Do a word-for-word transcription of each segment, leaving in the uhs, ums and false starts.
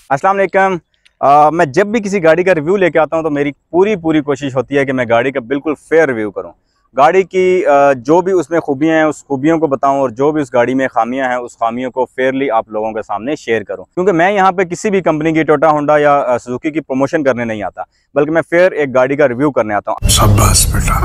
अस्सलाम वालेकुम। अ, मैं जब भी किसी गाड़ी का रिव्यू लेके आता हूं तो मेरी पूरी पूरी कोशिश होती है कि मैं गाड़ी का बिल्कुल फेयर रिव्यू करूं। गाड़ी की अ, जो भी उसमें खूबियां हैं उस खूबियों को बताऊं और जो भी उस गाड़ी में खामियां हैं उस खामियों को फेयरली आप लोगों के सामने शेयर करूं, क्योंकि मैं यहां पे किसी भी कंपनी की टोयोटा होंडा या सुजुकी की प्रमोशन करने नहीं आता, बल्कि मैं फेयर एक गाड़ी का रिव्यू करने आता हूँ। शाबाश बेटा।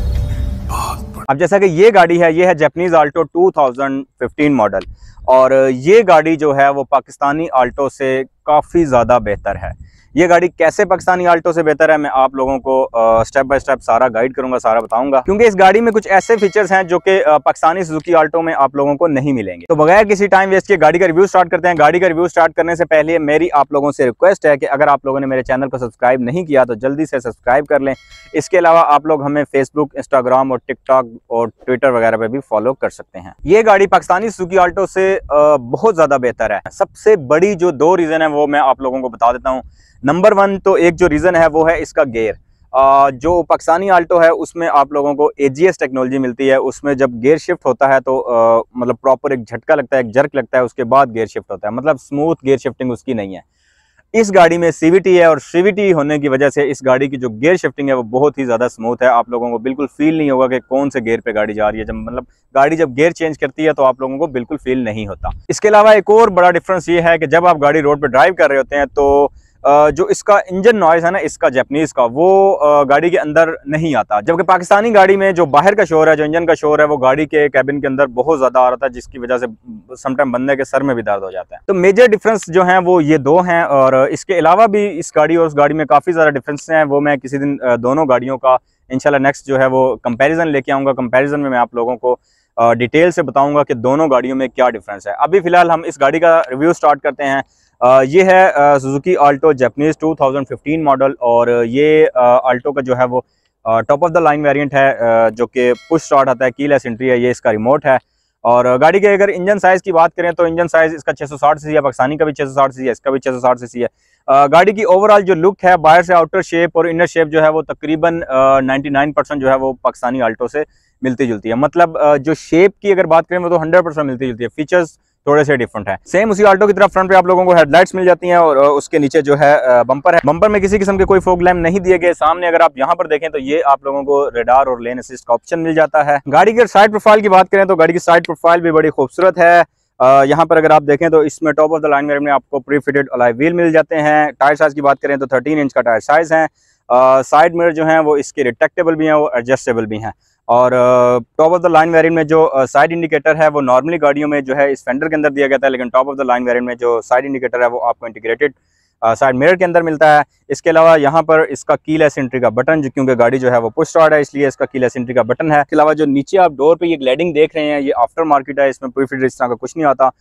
अब जैसा कि ये गाड़ी है, ये है Japanese Alto two thousand fifteen model, और ये गाड़ी जो है वो पाकिस्तानी आल्टो से काफ़ी ज़्यादा बेहतर है। ये गाड़ी कैसे पाकिस्तानी आल्टो से बेहतर है मैं आप लोगों को स्टेप बाय स्टेप सारा गाइड करूंगा, सारा बताऊंगा, क्योंकि इस गाड़ी में कुछ ऐसे फीचर्स हैं जो कि पाकिस्तानी सुजुकी आल्टो में आप लोगों को नहीं मिलेंगे। तो बगैर किसी टाइम वेस्ट के गाड़ी का रिव्यू स्टार्ट करते हैं। गाड़ी का रिव्यू स्टार्ट करने से पहले मेरी आप लोगों से रिक्वेस्ट है कि अगर आप लोगों ने मेरे चैनल को सब्सक्राइब नहीं किया तो जल्दी से सब्सक्राइब कर लें। इसके अलावा आप लोग हमें फेसबुक, इंस्टाग्राम और टिकटॉक और ट्विटर वगैरह पे भी फॉलो कर सकते हैं। ये गाड़ी पाकिस्तानी सुजुकी आल्टो से बहुत ज़्यादा बेहतर है। सबसे बड़ी जो दो रीज़न है वो मैं आप लोगों को बता देता हूँ। नंबर वन तो एक जो रीज़न है वो है इसका गेयर। आ, जो पाकिस्तानी आल्टो है उसमें आप लोगों को ए जी एस टेक्नोलॉजी मिलती है। उसमें जब गेयर शिफ्ट होता है तो आ, मतलब प्रॉपर एक झटका लगता है, एक जर्क लगता है, उसके बाद गेयर शिफ्ट होता है। मतलब स्मूथ गेयर शिफ्टिंग उसकी नहीं है। इस गाड़ी में सी वी टी है और सी वी टी होने की वजह से इस गाड़ी की जो गियर शिफ्टिंग है वो बहुत ही ज़्यादा स्मूथ है। आप लोगों को बिल्कुल फील नहीं होगा कि कौन से गियर पे गाड़ी जा रही है। जब मतलब गाड़ी जब गियर चेंज करती है तो आप लोगों को बिल्कुल फील नहीं होता। इसके अलावा एक और बड़ा डिफरेंस ये है कि जब आप गाड़ी रोड पे ड्राइव कर रहे होते हैं तो जो इसका इंजन नॉइज़ है ना, इसका जापानीज का, वो गाड़ी के अंदर नहीं आता। जबकि पाकिस्तानी गाड़ी में जो बाहर का शोर है, जो इंजन का शोर है, वो गाड़ी के कैबिन के अंदर बहुत ज़्यादा आ रहा था, जिसकी वजह से समटाइम बंदे के सर में भी दर्द हो जाता है। तो मेजर डिफरेंस जो हैं वो ये दो हैं, और इसके अलावा भी इस गाड़ी और उस गाड़ी में काफ़ी ज़्यादा डिफरेंस हैं। वो मैं किसी दिन दोनों गाड़ियों का इंशाल्लाह नेक्स्ट जो है वो कंपैरिजन लेके आऊँगा। कंपैरिजन में मैं आप लोगों को डिटेल से बताऊँगा कि दोनों गाड़ियों में क्या डिफरेंस है। अभी फ़िलहाल हम इस गाड़ी का रिव्यू स्टार्ट करते हैं। Uh, ये है Suzuki Alto Japanese two thousand fifteen model, और ये आल्टो uh, का जो है वो top of the line variant है, uh, जो कि पुश स्टार्ट आता है, कीलेस एंट्री है, ये इसका रिमोट है। और uh, गाड़ी के अगर इंजन साइज़ की बात करें तो इंजन साइज़ इसका छह सौ साठ सीसी है, पाकिस्तानी का भी छह सौ साठ सीसी है, इसका भी छह सौ साठ सीसी है। uh, गाड़ी की ओवरऑल जो लुक है, बाहर से आउटर शेप और इनर शेप जो है वो तकरीबन नाइन्टी नाइन परसेंट जो है वो पाकिस्तानी आल्टो से मिलती जुलती है। मतलब uh, जो शेप की अगर बात करें वो तो हंड्रेड परसेंट मिलती जुलती है। फीचर्स थोड़े से डिफरेंट है। सेम उसी आल्टो की तरफ फ्रंट पे आप लोगों को हेडलाइट्स मिल जाती हैं, और उसके नीचे जो है बम्पर है। बम्पर में किसी किस्म के कोई फॉग लैम्प नहीं दिए गए। सामने अगर आप यहाँ पर देखें तो ये आप लोगों को रेडार और लेन असिस्ट का ऑप्शन मिल जाता है। गाड़ी की साइड प्रोफाइल की बात करें तो गाड़ी की साइड प्रोफाइल भी बड़ी खूबसूरत है। यहाँ पर अगर आप देखें तो इसमें top of the line variant में आपको प्री फिटेड अलॉय व्हील मिल जाते हैं। टायर साइज की बात करें तो थर्टीन इंच का टायर साइज है। साइड मिरर जो है वो इसके रिट्रैक्टेबल भी हैं, वो एडजस्टेबल भी हैं। और top of the line variant में जो साइड uh, इंडिकेटर है वो नॉर्मली गाड़ियों में जो है इस फेंडर के अंदर दिया गया था, लेकिन top of the line variant में जो साइड इंडिकेटर है वो आपको इंटीग्रेटेड साइड मिरर के अंदर मिलता है। इसके अलावा यहाँ पर इसका कीलेस एंट्री का बटन, जो क्योंकि गाड़ी जो है वो पुश स्टार्ट है इसलिए इसका कीलेस एंट्री का बटन है। इसके अलावा जो नीचे आप डोर पे ये ग्लेडिंग देख रहे हैं ये आफ्टर मार्केट है, इसमें प्री फिटेड इस तरह का कुछ नहीं आता।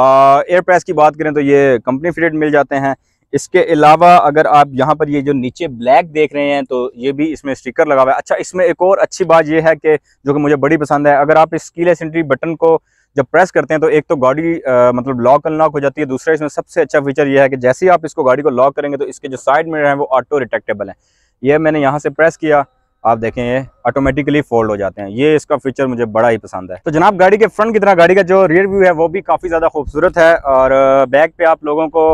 एयर प्रेस की बात करें तो ये कंपनी फिटेड मिल जाते हैं। इसके अलावा अगर आप यहाँ पर ये जो नीचे ब्लैक देख रहे हैं तो ये भी इसमें स्टिकर लगा हुआ है। अच्छा, इसमें एक और अच्छी बात ये है कि जो कि मुझे बड़ी पसंद है, अगर आप इस कीलेस एंट्री बटन को जब प्रेस करते हैं तो एक तो गाड़ी आ, मतलब लॉक अनलॉक हो जाती है। दूसरा इसमें सबसे अच्छा फीचर ये है कि जैसे ही आप इसको गाड़ी को लॉक करेंगे तो इसके जो साइड मिरर हैं वो ऑटो रिट्रैक्टेबल है। ये मैंने यहाँ से प्रेस किया, आप देखें ये ऑटोमेटिकली फोल्ड हो जाते हैं। ये इसका फीचर मुझे बड़ा ही पसंद है। तो जनाब, गाड़ी के फ्रंट की तरह गाड़ी का जो रियर व्यू है वो भी काफ़ी ज़्यादा खूबसूरत है, और बैक पे आप लोगों को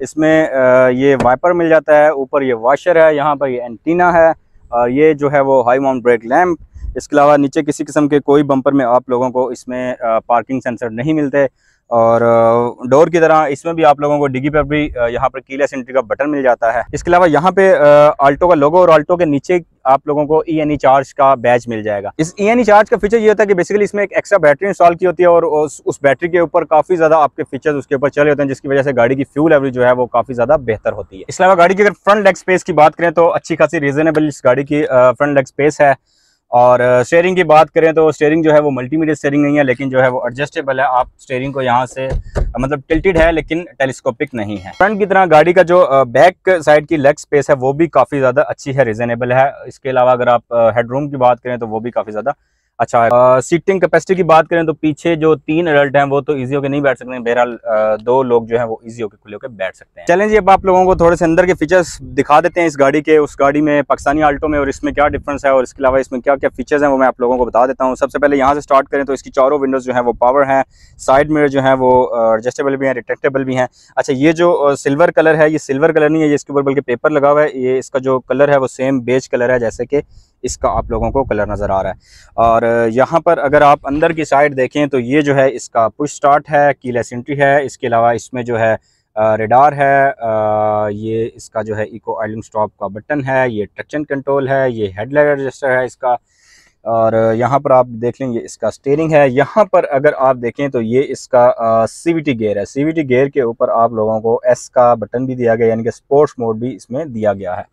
इसमें ये वाइपर मिल जाता है। ऊपर ये वॉशर है, यहाँ पर ये एंटीना है, और ये जो है वो हाई माउंट ब्रेक लैम्प। इसके अलावा नीचे किसी किस्म के कोई बम्पर में आप लोगों को इसमें पार्किंग सेंसर नहीं मिलते। और डोर की तरह इसमें भी आप लोगों को डिग्गी पर भी यहाँ पर कीलेस एंट्री का बटन मिल जाता है। इसके अलावा यहाँ पे आल्टो का लोगो और आल्टो के नीचे आप लोगों को ई एन ई चार्ज का बैच मिल जाएगा। इस ई एन ई चार्ज का फीचर ये होता है कि बेसिकली इसमें एक एक्स्ट्रा बैटरी इंस्टॉल की होती है, और उस, उस बैटरी के ऊपर काफ़ी ज़्यादा आपके फीचर्स उसके ऊपर चले होते हैं, जिसकी वजह से गाड़ी की फ्यूल एवरेज जो है वो काफ़ी ज़्यादा बेहतर होती है। इसके अलावा गाड़ी की अगर फ्रंट लेग स्पेस की बात करें तो अच्छी खासी रीजनेबल इस गाड़ी की फ्रंट लेग स्पेस है। और स्टीयरिंग की बात करें तो स्टीयरिंग जो है वो मल्टीमीडिया स्टीयरिंग नहीं है, लेकिन जो है वो एडजस्टेबल है। आप स्टीयरिंग को यहाँ से मतलब टिल्टेड है लेकिन टेलीस्कोपिक नहीं है। फ्रंट की तरह गाड़ी का जो बैक साइड की लेग स्पेस है वो भी काफ़ी ज़्यादा अच्छी है, रीजनेबल है। इसके अलावा अगर आप हेडरूम की बात करें तो वो भी काफ़ी ज़्यादा अच्छा, सीटिंग कैपेसिटी की बात करें तो पीछे जो तीन एडल्ट हैं वो तो इजी होकर नहीं बैठ सकते हैं, बहरहाल दो लोग जो हैं वो इजी होकर खुले होकर बैठ सकते हैं। चलें जी, अब आप लोगों को थोड़े से अंदर के फीचर्स दिखा देते हैं इस गाड़ी के। उस गाड़ी में पाकिस्तानी आल्टो में और इसमें क्या डिफरेंस है और इसके अलावा इसमें क्या क्या फीचर्स हैं वो मैं आप लोगों को बता देता हूँ। सबसे पहले यहाँ से स्टार्ट करें तो इसकी चारों विंडोज जो है वो पावर हैं, साइड मिरर जो है वो एडजस्टेबल भी हैं, रिट्रैक्टेबल भी हैं। अच्छा, ये जो सिल्वर कलर है, ये सिल्वर कलर नहीं है, ये इसके ऊपर बल्कि पेपर लगा हुआ है। ये इसका जो कलर है वो सेम बेज कलर है जैसे कि इसका आप लोगों को कलर नज़र आ रहा है। और यहाँ पर अगर आप अंदर की साइड देखें तो ये जो है इसका पुश स्टार्ट है, कीलेस एंट्री है। इसके अलावा इसमें जो है रेडार है, आ, ये इसका जो है इको आइलिंग स्टॉप का बटन है, ये ट्रैक्शन कंट्रोल है, ये हेडलाइट एडजस्टर है इसका। और यहाँ पर आप देख लेंगे इसका स्टीयरिंग है। यहाँ पर अगर आप देखें तो ये इसका सीवीटी गियर है। सीवीटी गियर के ऊपर आप लोगों को एस का बटन भी दिया गया, यानी कि स्पोर्ट्स मोड भी इसमें दिया गया है।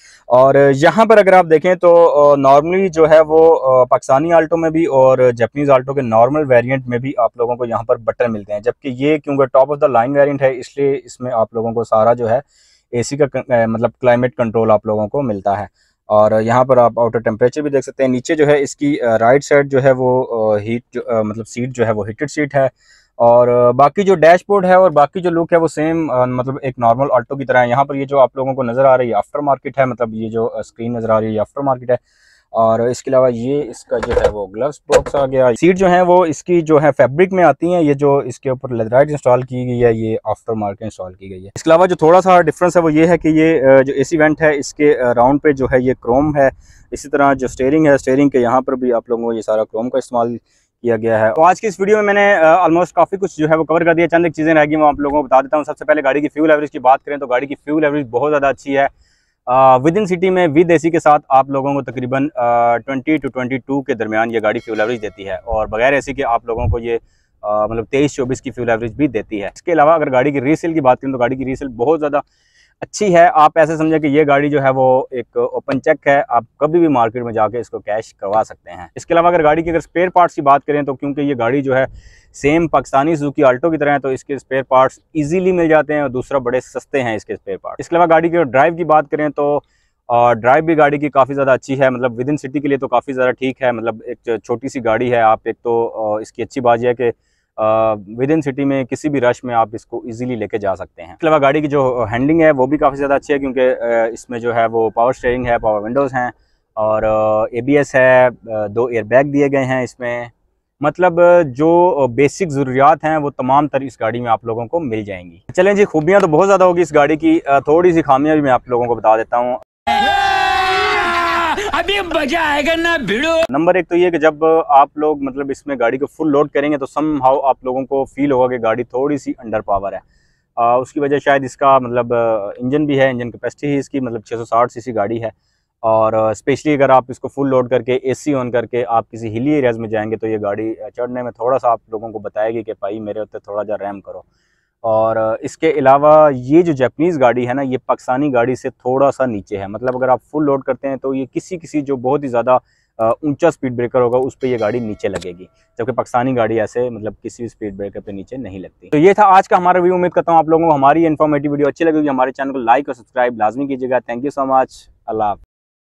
और यहाँ पर अगर आप देखें तो नॉर्मली जो है वो पाकिस्तानी आल्टो में भी और जापानीज़ आल्टो के नॉर्मल वेरिएंट में भी आप लोगों को यहाँ पर बटन मिलते हैं, जबकि ये क्योंकि top of the line variant है इसलिए इसमें आप लोगों को सारा जो है एसी का मतलब क्लाइमेट कंट्रोल आप लोगों को मिलता है। और यहाँ पर आप आउटर टेम्परेचर भी देख सकते हैं। नीचे जो है इसकी राइट साइड जो है वो हीट जो मतलब सीट जो है वो हीटेड सीट है। और बाकी जो डैशबोर्ड है और बाकी जो लुक है वो सेम मतलब एक नॉर्मल ऑल्टो की तरह है। यहाँ पर ये जो आप लोगों को नज़र आ रही है आफ्टर मार्केट है, मतलब ये जो स्क्रीन नज़र आ रही है ये आफ्टर मार्केट है। और इसके अलावा ये इसका जो है वो ग्लव्स बॉक्स आ गया। सीट जो है वो इसकी जो है फैब्रिक में आती हैं, ये जो इसके ऊपर लेदराइट इंस्टॉल की गई है ये आफ्टर मार्केट इंस्टॉल की गई है। इसके अलावा जो थोड़ा सा डिफरेंस है वो ये है कि ये जो एसी वेंट है इसके राउंड पे जो है ये क्रोम है। इसी तरह जो स्टीयरिंग है, स्टीयरिंग के यहाँ पर भी आप लोगों को ये सारा क्रोम का इस्तेमाल किया गया है। तो आज की इस वीडियो में मैंने ऑलमोस्ट काफ़ी कुछ जो है वो कवर कर दिया। चंद एक चीज़ें रह गई मैं आप लोगों को बता देता हूँ। सबसे पहले गाड़ी की फ्यूल एवरेज की बात करें तो गाड़ी की फ्यूल एवरेज बहुत ज़्यादा अच्छी है। विद इन सिटी में विद एसी के साथ आप लोगों को तकरीबन ट्वेंटी टू ट्वेंटी टू के दरमियान ये गाड़ी फ्यूल एवरेज देती है, और बगैर एसी के आप लोगों को ये आ, मतलब तेईस चौबीस की फ्यूल एवरेज भी देती है। इसके अलावा अगर गाड़ी की रीसेल की बात करें तो गाड़ी की रीसेल बहुत ज़्यादा अच्छी है। आप ऐसे समझें कि ये गाड़ी जो है वो एक ओपन चेक है, आप कभी भी मार्केट में जाके इसको कैश करवा सकते हैं। इसके अलावा अगर गाड़ी की अगर स्पेयर पार्ट्स की बात करें तो क्योंकि ये गाड़ी जो है सेम पाकिस्तानी सुजुकी आल्टो की तरह है तो इसके स्पेयर पार्ट्स इजीली मिल जाते हैं और दूसरा बड़े सस्ते हैं इसके स्पेयर पार्ट्स। इसके अलावा गाड़ी की ड्राइव की बात करें तो और ड्राइव भी गाड़ी की काफ़ी ज़्यादा अच्छी है, मतलब विद इन सिटी के लिए तो काफ़ी ज़्यादा ठीक है। मतलब एक छोटी सी गाड़ी है, आप एक तो इसकी अच्छी बात यह है कि विद इन सिटी में किसी भी रश में आप इसको इजीली लेके जा सकते हैं। इसके अलावा गाड़ी की जो हैंडलिंग है वो भी काफ़ी ज़्यादा अच्छी है, क्योंकि इसमें जो है वो पावर स्टीयरिंग है, पावर विंडोज़ हैं और एबीएस है, दो एयरबैग दिए गए हैं इसमें। मतलब जो बेसिक ज़रूरियात हैं वो तमाम तर इस गाड़ी में आप लोगों को मिल जाएंगी। चलें जी, खूबियाँ तो बहुत ज़्यादा होगी इस गाड़ी की, थोड़ी सी खामियाँ भी मैं आप लोगों को बता देता हूँ। अभी मजा आएगा ना भिड़ो। नंबर एक तो ये कि जब आप लोग मतलब इसमें गाड़ी को फुल लोड करेंगे तो सम हाउ आप लोगों को फील होगा कि गाड़ी थोड़ी सी अंडर पावर है। आ, उसकी वजह शायद इसका मतलब इंजन भी है, इंजन कैपेसिटी ही इसकी मतलब छः सौ साठ सीसी गाड़ी है। और स्पेशली अगर आप इसको फुल लोड करके एसी ऑन करके आप किसी हिली एरियाज़ में जाएंगे तो ये गाड़ी चढ़ने में थोड़ा सा आप लोगों को बताएगी कि भाई मेरे उत्ते थोड़ा जा रैम करो। और इसके अलावा ये जो जापानीज़ गाड़ी है ना, ये पाकिस्तानी गाड़ी से थोड़ा सा नीचे है। मतलब अगर आप फुल लोड करते हैं तो ये किसी किसी जो बहुत ही ज़्यादा ऊंचा स्पीड ब्रेकर होगा उस पर ये गाड़ी नीचे लगेगी, जबकि पाकिस्तानी गाड़ी ऐसे मतलब किसी भी स्पीड ब्रेकर पे नीचे नहीं लगती। तो ये था आज का हमारा रिव्यू। उम्मीद करता हूँ आप लोगों को हमारी इन्फॉर्मेटिव वीडियो अच्छी लगेगी। हमारे चैनल को लाइक और सब्सक्राइब लाजमी कीजिएगा। Thank you so much. Allah.